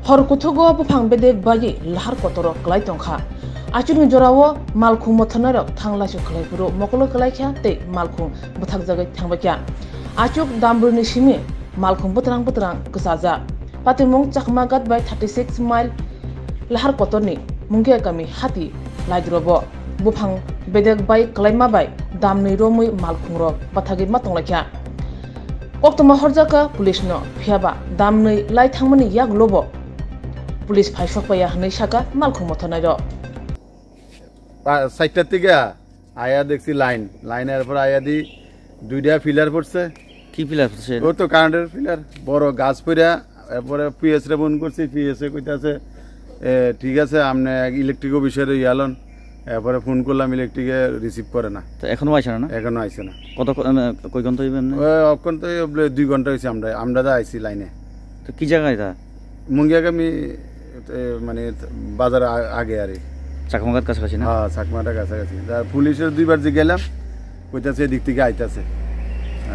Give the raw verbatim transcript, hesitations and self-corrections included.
hor kuthugo buphang bedek bayi lahar kotoro klai tongkha achuni jorao malkhung mothanarok thanglasu khlai puru mokolo klai kha te malkhung buthak jagai thangbakya achuk damburni simi malkhung butrang butrang kusaja patimung chakmagat by thirty-six mile lahar kotorni mungge kami hati laidrobo buphang bedek bay klaima bay damni romui malkhung rok bathagi matonglakya koktoma horjaka police no phiaba damni lai thangmani yak lobo police phaisok paya hanai saka malkhung mothonai ro সাইটটা থেকে আয়া দেখছি line লাইনের পর আয়া দি দুইটা filler পড়ছে কি ফিলার পড়ছে ও তো কারেন্টের ফিলার বড় গাছ পড়া এরপরে পিএস রে ফোন করছি পিএস এ কইতাছে ঠিক আছে আপনি ইলেকট্রিক অফিসার ইয়ালন এরপরে ফোন করলাম ইলেকট্রিকে রিসিভ করে না তো এখনো আইছে না এখনো আইছে না কত কই ঘন্টা হইবেন ওই অক্ষণ তো দুই ঘন্টা হইছে আমরা আমরা দা আইছি লাইনে তো কি জায়গা এটা মুঙ্গিয়াগামী মানে বাজার আগে আরে চাকমাঘাট কাছাকাছি না হ্যাঁ চাকমাঘাটের কাছাকাছি পুলিশের দুইবার যে গেলাম কইতাছে এদিক থেকে আইতাছে